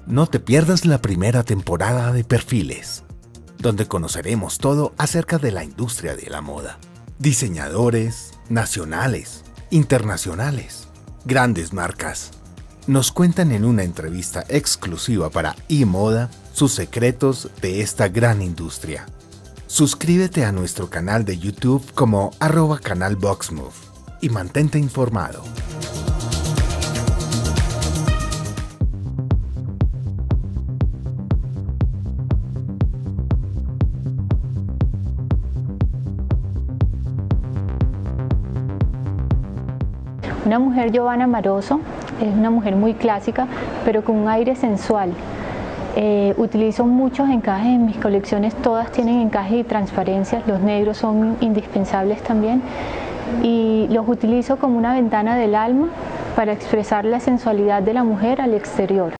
No te pierdas la primera temporada de Perfiles, donde conoceremos todo acerca de la industria de la moda. Diseñadores nacionales, internacionales, grandes marcas. Nos cuentan en una entrevista exclusiva para eModa sus secretos de esta gran industria. Suscríbete a nuestro canal de YouTube como @canalboxmove y mantente informado. Una mujer Giovanna Maroso es una mujer muy clásica, pero con un aire sensual. Utilizo muchos encajes en mis colecciones, todas tienen encajes y transparencias, los negros son indispensables también, y los utilizo como una ventana del alma para expresar la sensualidad de la mujer al exterior.